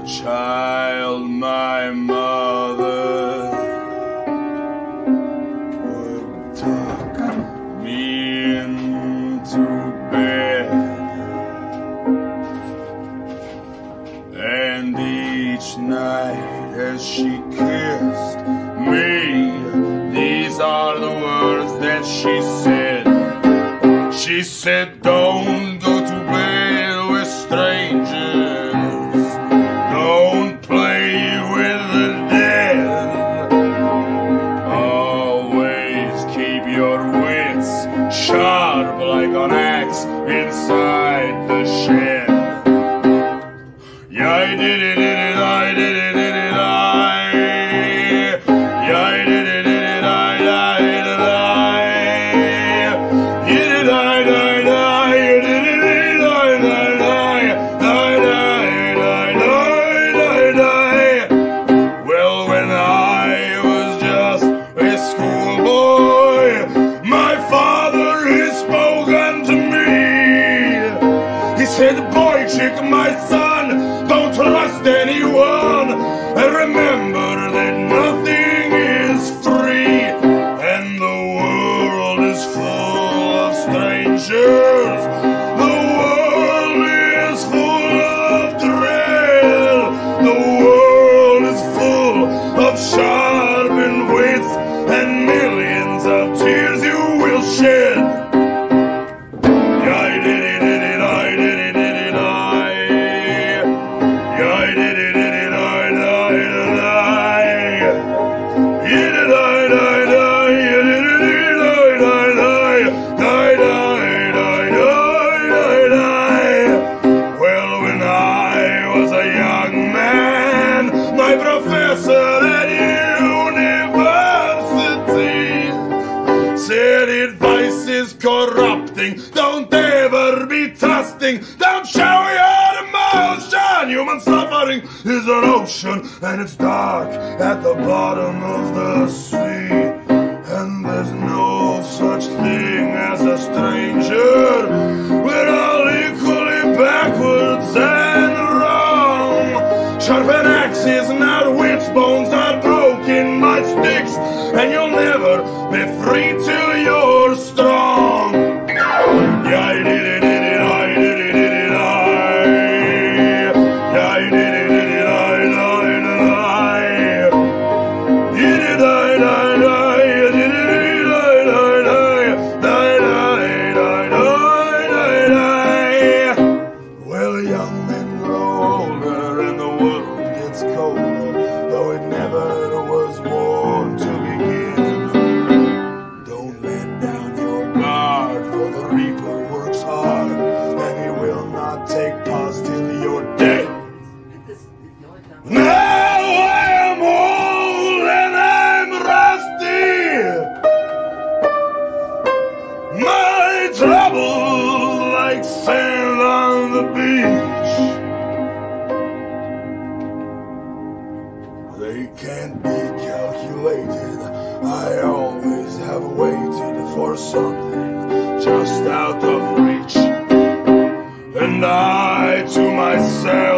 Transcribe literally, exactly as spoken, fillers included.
child, my mother would tuck me into bed, and each night as she kissed me, these are the words that she said. She said, don't go to bed with strangers, don't play with the dead, always keep your wits sharp like an axe inside the shed. Yeah, I did it, did it, I did it, did it, I. Yeah, I did it, did it, I, I did it, I. Did it, I, I, I, did it, did it, I, I, I, I, I. Well, when I was just a schoolboy, my father, he spoke unto me. He said, boy, chick, my son, don't trust anyone, and remember that nothing is free, and the world is full of strangers, the world is full of dread, the world is full of sharpened wits, and millions of tears you will shed. Yeah, I did it, did it, I did it, did it, I. Yeah, I did it, did it, I, I, I, I. Did it, I, I, I, did it, did it, I, I, I, I. Well, when I was a young man, my professor at university said advice is corrupting, don't ever be trusting, don't show your emotion. Human suffering is an ocean, and it's dark at the bottom of the sea, and there's no such thing as a stranger. We're all equally backwards and wrong. Sharpened axes, not wits, bones are broken by sticks, and you'll never be free till you're strong. Yeah, I did it, did it, I did it, did it, I. Yeah, I did it, did it, I, I, I, I. Did it, I, I, I, did it, I, I, I, I, I, I. Well, young men grow older and the world gets colder, though it never was warm to begin. Don't let down your guard, for the reaper works hard, and he will not take pause till you're dead. Now I am old and I'm rusty, my troubles like sand on the beach, they can't be calculated. I always have waited for something just out of reach, and I to myself